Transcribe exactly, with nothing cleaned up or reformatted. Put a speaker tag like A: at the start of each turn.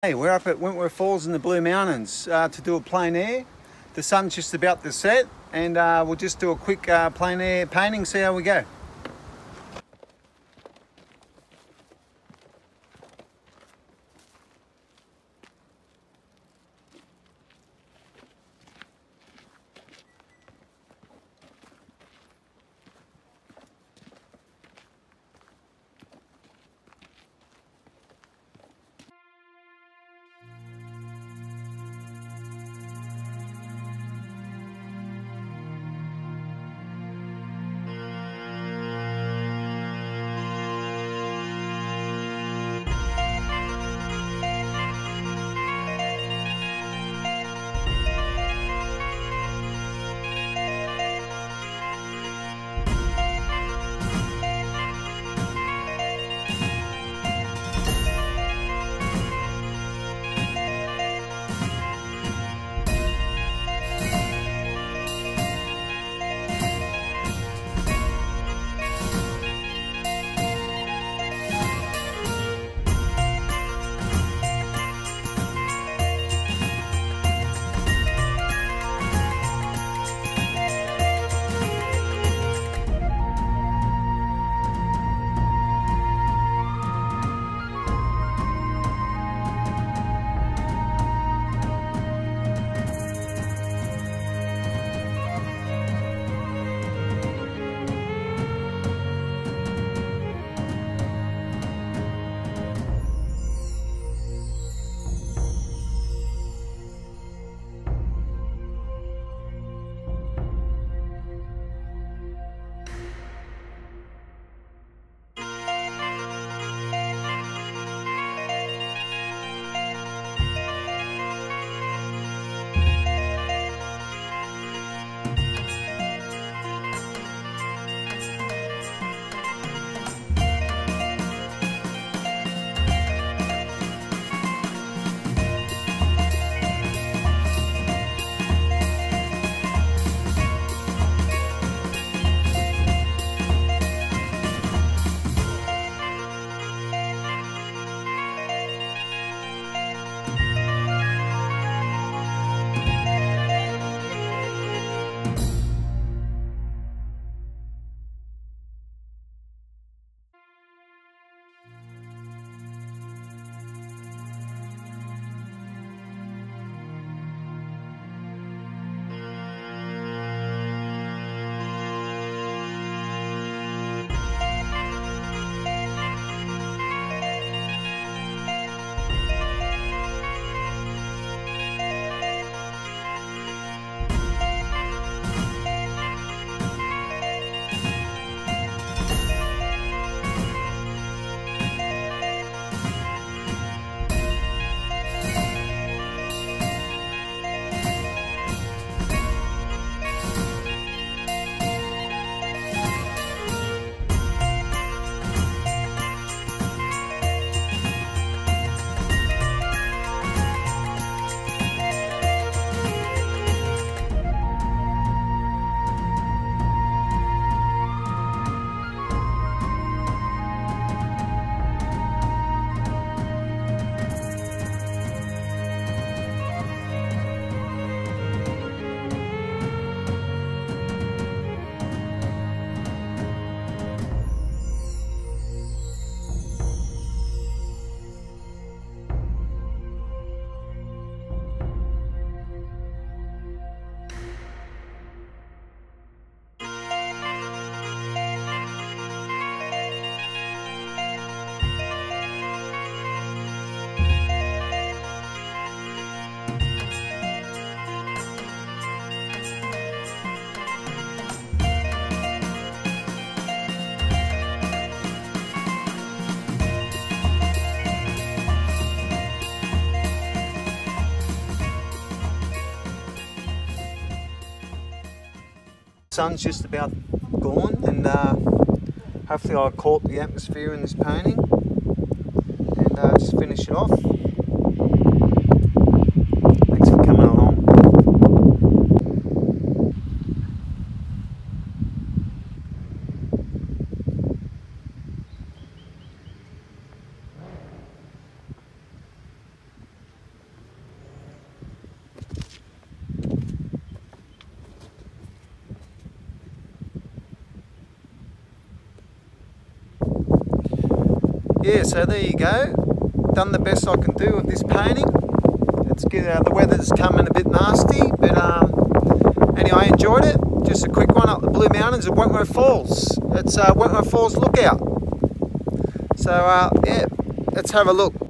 A: Hey, we're up at Wentworth Falls in the Blue Mountains uh, to do a plein air. The sun's just about to set, and uh, we'll just do a quick uh, plein air painting, see how we go. Sun's just about gone, and uh, hopefully I caught the atmosphere in this painting and uh, just finish it off. Thanks for coming along. yeah, so there you go. Done the best I can do with this painting. It's good. Uh, the weather's coming a bit nasty, but um, anyway, I enjoyed it. Just a quick one up the Blue Mountains of Wentworth Falls. It's uh, Wentworth Falls Lookout. So uh, yeah, let's have a look.